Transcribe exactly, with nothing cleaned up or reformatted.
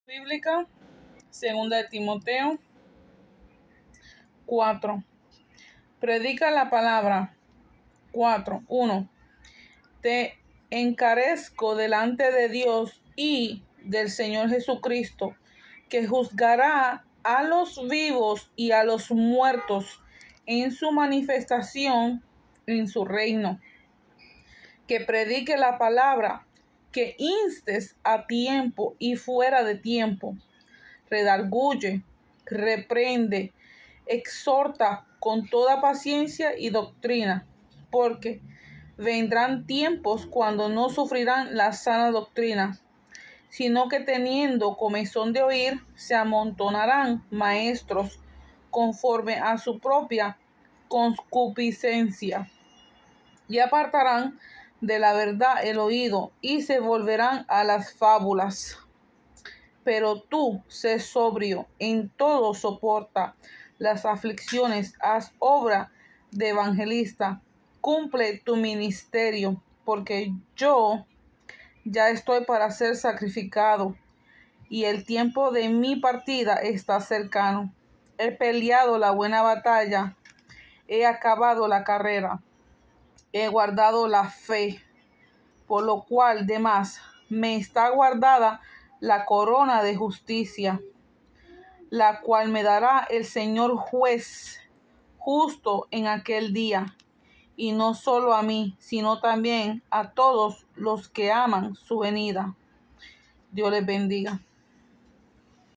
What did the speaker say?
Bíblica, segunda de Timoteo cuatro. Predica la palabra. cuatro. uno. Te encarezco delante de Dios y del Señor Jesucristo, que juzgará a los vivos y a los muertos en su manifestación en su reino. Que predique la palabra, que instes a tiempo y fuera de tiempo. Redarguye, reprende, exhorta con toda paciencia y doctrina, porque vendrán tiempos cuando no sufrirán la sana doctrina, sino que teniendo comezón de oír, se amontonarán maestros conforme a su propia concupiscencia, y apartarán de la verdad el oído, y se volverán a las fábulas. Pero tú, sé sobrio, en todo soporta las aflicciones, haz obra de evangelista, cumple tu ministerio, porque yo ya estoy para ser sacrificado, y el tiempo de mi partida está cercano. He peleado la buena batalla, he acabado la carrera, he guardado la fe, por lo cual demás me está guardada la corona de justicia, la cual me dará el Señor juez justo en aquel día, y no solo a mí, sino también a todos los que aman su venida. Dios les bendiga.